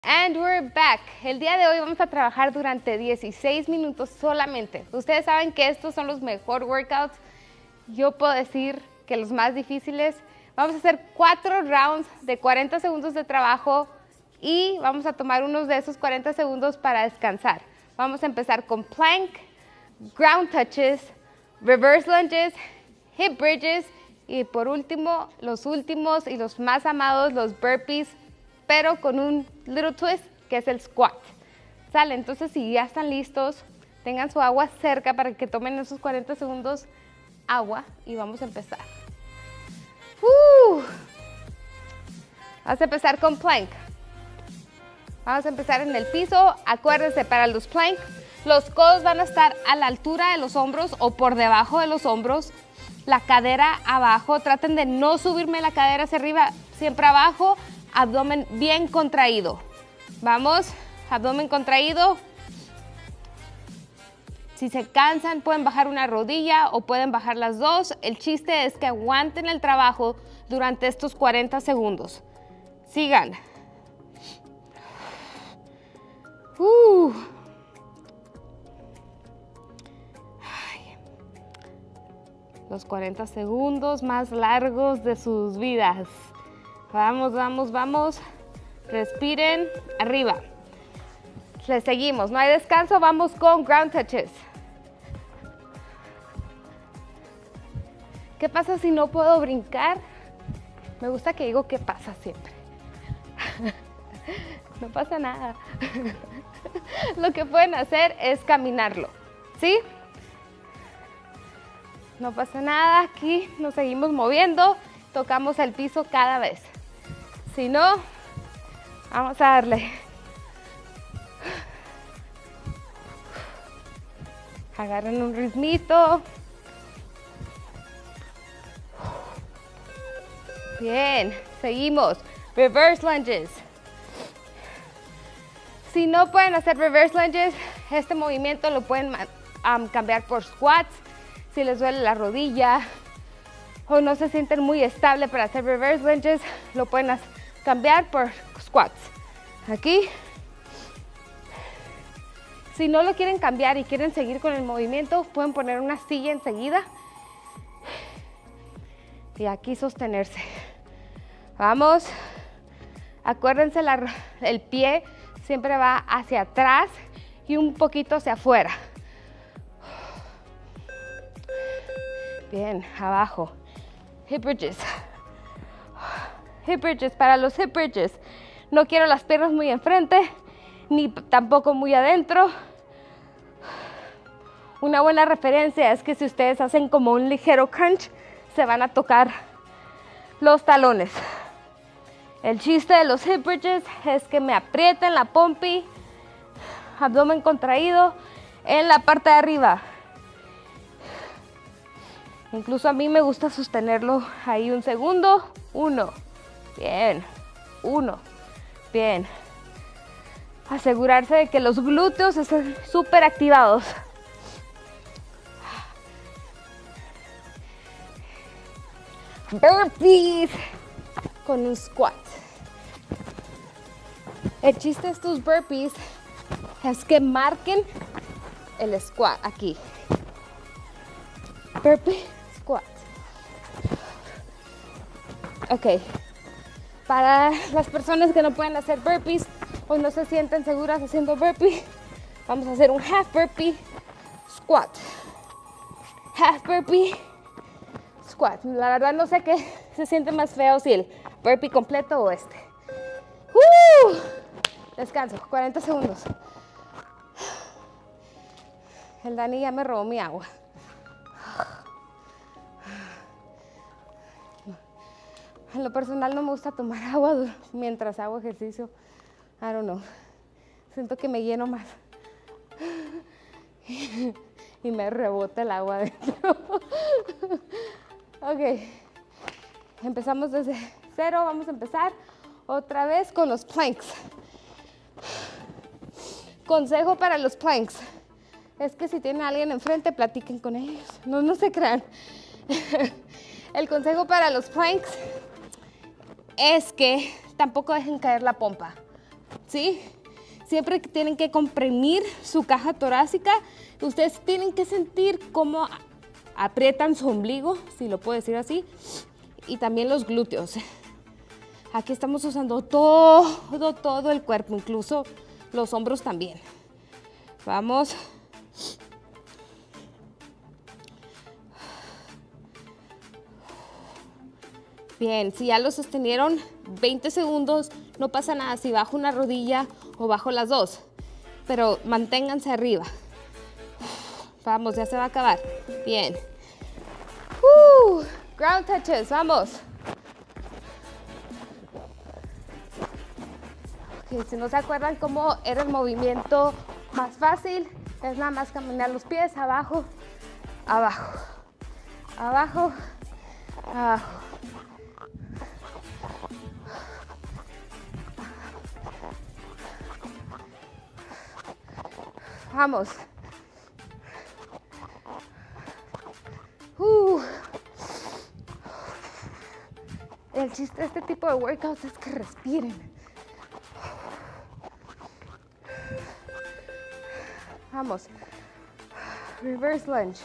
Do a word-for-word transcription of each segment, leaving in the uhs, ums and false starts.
And we're back. El día de hoy vamos a trabajar durante dieciséis minutos solamente. Ustedes saben que estos son los mejores workouts. Yo puedo decir que los más difíciles. Vamos a hacer cuatro rounds de cuarenta segundos de trabajo y vamos a tomar unos de esos cuarenta segundos para descansar. Vamos a empezar con plank, ground touches, reverse lunges, hip bridges y por último, los últimos y los más amados, los burpees, pero con un little twist que es el squat. Sale, entonces si ya están listos, tengan su agua cerca para que tomen esos cuarenta segundos agua y vamos a empezar. Uh. Vamos a empezar con plank. Vamos a empezar en el piso. Acuérdense, para los plank, los codos van a estar a la altura de los hombros o por debajo de los hombros. La cadera abajo. Traten de no subirme la cadera hacia arriba, siempre abajo. Abdomen bien contraído. Vamos, abdomen contraído. Si se cansan, pueden bajar una rodilla o pueden bajar las dos. El chiste es que aguanten el trabajo durante estos cuarenta segundos. Sigan. Uh. Ay. Los cuarenta segundos más largos de sus vidas. Vamos, vamos, vamos. Respiren. Arriba. Le seguimos. No hay descanso. Vamos con ground touches. ¿Qué pasa si no puedo brincar? Me gusta que digo ¿qué pasa siempre? No pasa nada. Lo que pueden hacer es caminarlo. ¿Sí? No pasa nada. Aquí nos seguimos moviendo. Tocamos el piso cada vez. Si no, vamos a darle. Agarren un ritmito. Bien, seguimos. Reverse lunges. Si no pueden hacer reverse lunges, este movimiento lo pueden um, cambiar por squats. Si les duele la rodilla o no se sienten muy estable para hacer reverse lunges, lo pueden cambiar por squats. Aquí. Si no lo quieren cambiar y quieren seguir con el movimiento, pueden poner una silla enseguida y aquí sostenerse. Vamos. Acuérdense, la, el pie siempre va hacia atrás y un poquito hacia afuera. Bien, abajo. Hip bridges. Hip bridges. Para los hip bridges, no quiero las piernas muy enfrente, ni tampoco muy adentro. Una buena referencia es que si ustedes hacen como un ligero crunch, se van a tocar los talones. El chiste de los hip bridges es que me aprieten la pompi, abdomen contraído en la parte de arriba. Incluso a mí me gusta sostenerlo ahí un segundo. Uno. Bien. Uno. Bien. Asegurarse de que los glúteos estén súper activados. Burpees con un squat. El chiste de estos burpees es que marquen el squat aquí. Burpee, squat. Ok. Para las personas que no pueden hacer burpees o no se sienten seguras haciendo burpee, vamos a hacer un half burpee, squat. Half burpee, squat. La verdad no sé qué se siente más feo, si el burpee completo o este. Uh, descanso, cuarenta segundos. El Dani ya me robó mi agua. En lo personal no me gusta tomar agua mientras hago ejercicio. I don't know. Siento que me lleno más. Y me rebota el agua adentro. Ok. Empezamos desde cero. Vamos a empezar otra vez con los planks. Consejo para los planks es que si tienen a alguien enfrente, platiquen con ellos. No, no se crean. El consejo para los planks es que tampoco dejen caer la pompa. ¿sí? Siempre tienen que comprimir su caja torácica. Ustedes tienen que sentir cómo aprietan su ombligo, si lo puedo decir así, y también los glúteos. Aquí estamos usando todo, todo el cuerpo, incluso los hombros también. Vamos. Bien, si ya lo sostenieron veinte segundos, no pasa nada si bajo una rodilla o bajo las dos, pero manténganse arriba. Vamos, ya se va a acabar. Bien. Uh, ground touches, vamos. Okay, si no se acuerdan cómo era el movimiento más fácil, es nada más caminar los pies abajo, abajo, abajo, abajo. Vamos. Uh. El chiste de este tipo de workouts es que respiren. Vamos. Reverse lunge.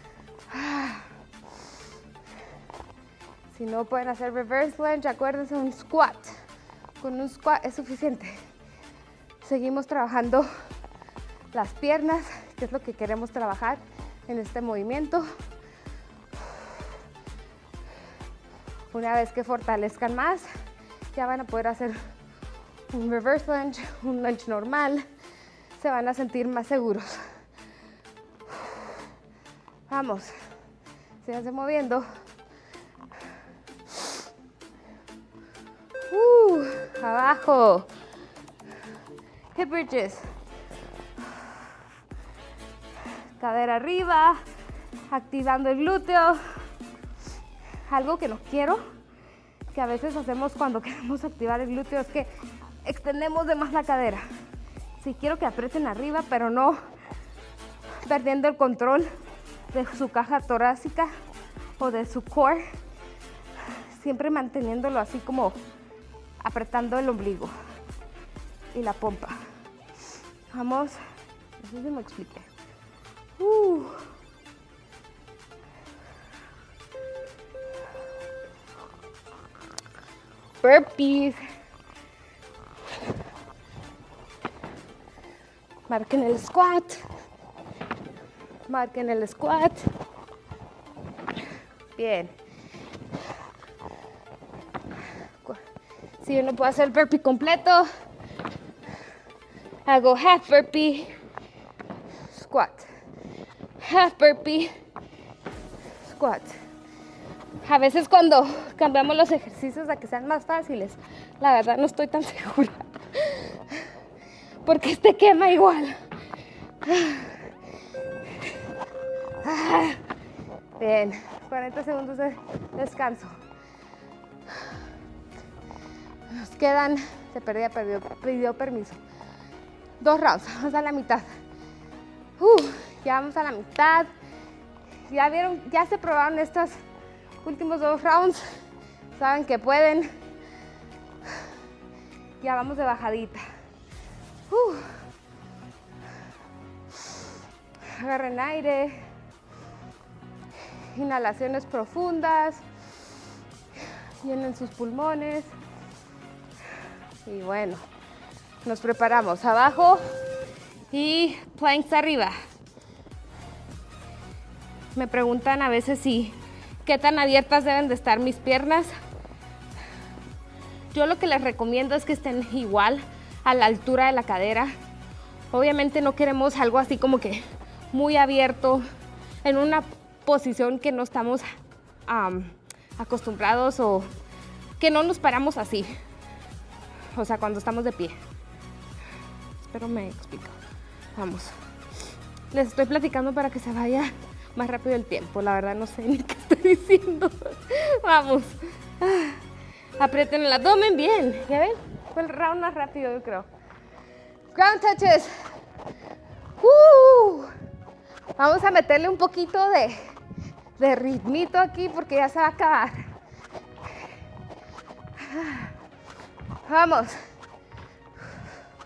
Si no pueden hacer reverse lunge, acuérdense un squat. Con un squat es suficiente. Seguimos trabajando las piernas, que es lo que queremos trabajar en este movimiento. Una vez que fortalezcan más, ya van a poder hacer un reverse lunge, un lunge normal. Se van a sentir más seguros. Vamos, síganse moviendo. Uh, abajo. Hip bridges. Cadera arriba, activando el glúteo. Algo que no quiero, que a veces hacemos cuando queremos activar el glúteo, es que extendemos de más la cadera. Sí, quiero que aprieten arriba, pero no perdiendo el control de su caja torácica o de su core. Siempre manteniéndolo así como apretando el ombligo y la pompa. Vamos, no sé si me expliqué. Uh. Burpees. Marquen el squat. Marquen el squat. Bien. Si yo no puedo hacer el burpee completo, hago half burpee, squat. Half burpee, squat. A veces cuando cambiamos los ejercicios a que sean más fáciles, la verdad no estoy tan segura, porque este quema igual. Bien, cuarenta segundos de descanso. Nos quedan, se perdía, perdió, pidió permiso. Dos rounds, vamos a la mitad. Uh, ya vamos a la mitad. Ya vieron, ya se probaron estos últimos dos rounds. Saben que pueden. Ya vamos de bajadita. Uh. Agarren aire. Inhalaciones profundas. Llenen sus pulmones. Y bueno, nos preparamos abajo y planks arriba. Me preguntan a veces si qué tan abiertas deben de estar mis piernas. Yo lo que les recomiendo es que estén igual a la altura de la cadera. Obviamente no queremos algo así como que muy abierto en una posición que no estamos um, acostumbrados o que no nos paramos así. O sea, cuando estamos de pie. Espero me explico. Vamos. Les estoy platicando para que se vaya más rápido el tiempo. La verdad no sé ni qué estoy diciendo. Vamos. Aprieten el abdomen bien. ¿Ya ven? Fue el round más rápido, yo creo. Ground touches. Uh. Vamos a meterle un poquito de, de ritmito aquí porque ya se va a acabar. Vamos.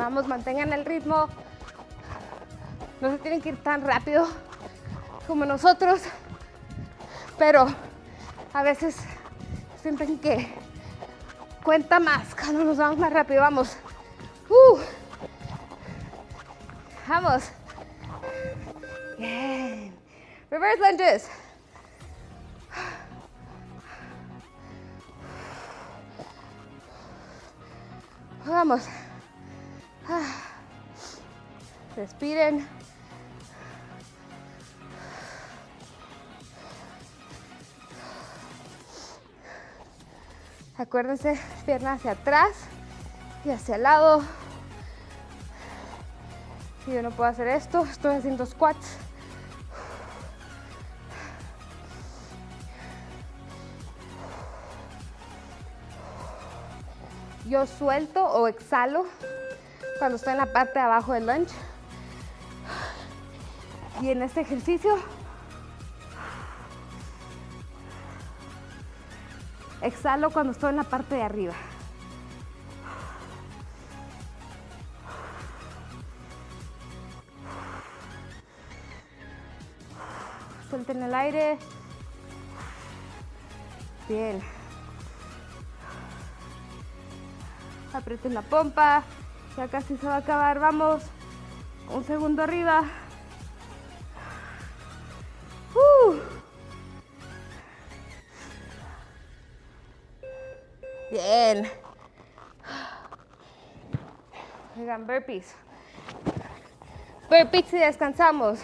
Vamos, mantengan el ritmo. No se tienen que ir tan rápido como nosotros, pero a veces sienten que cuenta más cuando nos vamos más rápido. Vamos. Uh. Vamos. Bien. Reverse lunges. Vamos. Respiren. Acuérdense, pierna hacia atrás y hacia el lado. Si yo no puedo hacer esto, estoy haciendo squats. Yo suelto o exhalo cuando estoy en la parte de abajo del lunge. Y en este ejercicio, exhalo cuando estoy en la parte de arriba. Suelten el aire. Bien. Aprieten la pompa. Ya casi se va a acabar. Vamos. Un segundo arriba. Uh. Bien. Oigan, burpees. Burpees y descansamos.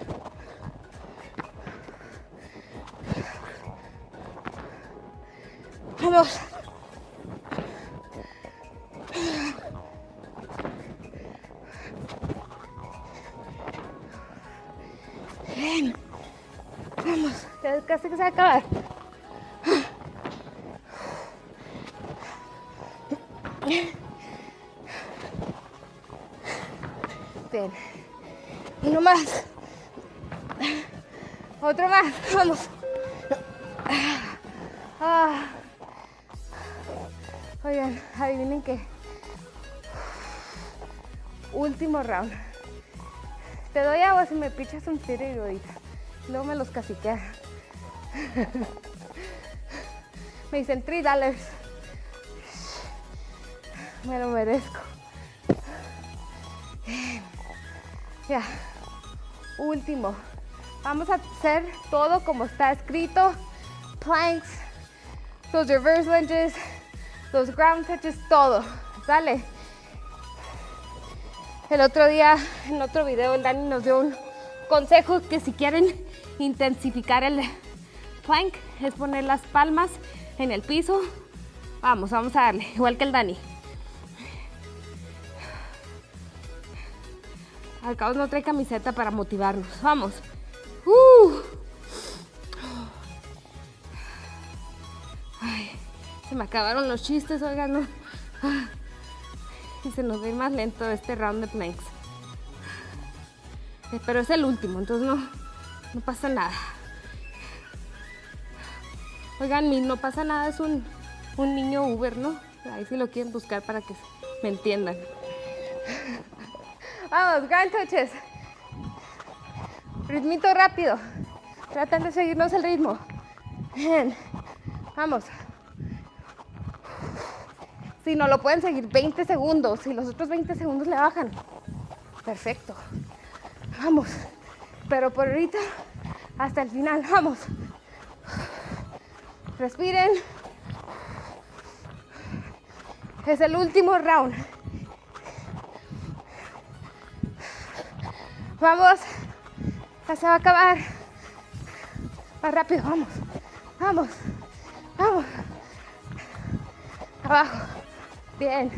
Vamos. Bien. Vamos. Ya casi que se va a acabar. Bien. Uno más. Otro más. Vamos. Ah. Oigan, adivinen qué. Último round. Te doy agua si me pichas un tiro y ahorita. Luego me los caciquea. Me dicen tres dólares. Me lo merezco. Ya. Último. Vamos a hacer todo como está escrito. Planks, los reverse lunges, los ground touches, todo. Dale. El otro día, en otro video, el Dani nos dio un consejo que si quieren intensificar el plank, es poner las palmas en el piso. Vamos, vamos a darle, igual que el Dani. Al cabo no trae camiseta para motivarnos. Vamos. Uh. Ay, se me acabaron los chistes, oigan, ¿no? Y se nos ve más lento este round de planks. Eh, pero es el último, entonces no, no pasa nada. Oigan, mi no pasa nada es un, un niño Uber, ¿no? Ahí si lo quieren buscar para que me entiendan. Vamos, ground touches. Ritmito rápido. Tratan de seguirnos el ritmo. Bien. Vamos. Si no lo pueden seguir veinte segundos, si los otros veinte segundos le bajan, perfecto. Vamos. Pero por ahorita, hasta el final, vamos. Respiren. Es el último round. Vamos. Ya se va a acabar. Más rápido, vamos. Vamos. Vamos. Abajo. Bien.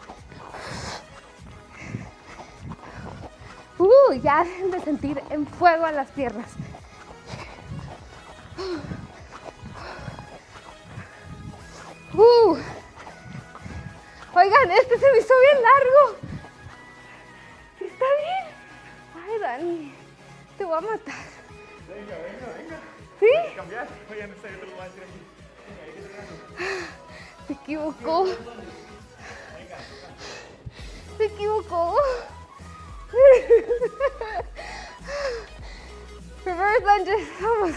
Uh, ya deben de sentir en fuego a las piernas. Uh. Oigan, este se me hizo bien largo. ¿Está bien? Ay, Dani, te voy a matar. Venga, venga, venga. ¿Sí? Cambiar. Oye, no sé, yo te lo voy a decir aquí. Venga, hay que traerlo. Se equivocó. Se equivocó. Reverse lunges, vamos.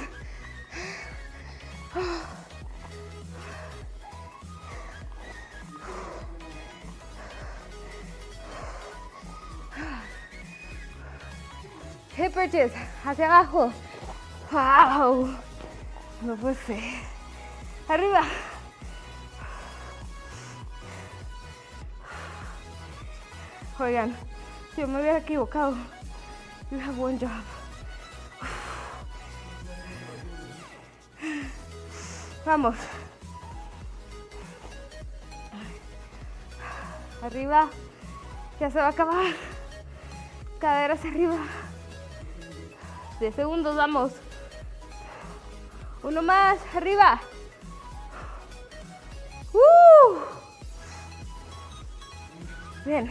Hip bridges, hacia abajo. Wow. No puede ser. Arriba. Oigan, si yo me hubiera equivocado. You have one job. Vamos. Arriba. Ya se va a acabar. Caderas arriba. diez segundos, vamos. Uno más, arriba. Uh. Bien.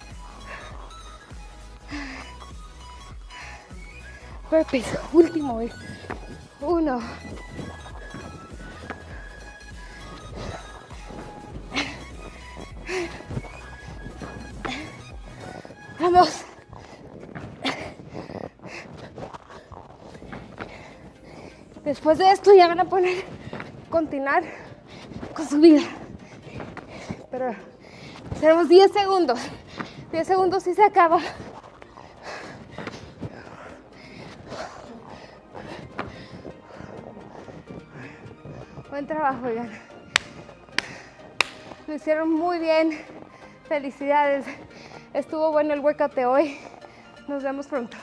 Burpees, último. Uno. Vamos. Después de esto ya van a poner, continuar con su vida. Pero tenemos diez segundos. diez segundos y se acaba. Buen trabajo, oigan. Lo hicieron muy bien. Felicidades. Estuvo bueno el workout de hoy. Nos vemos pronto.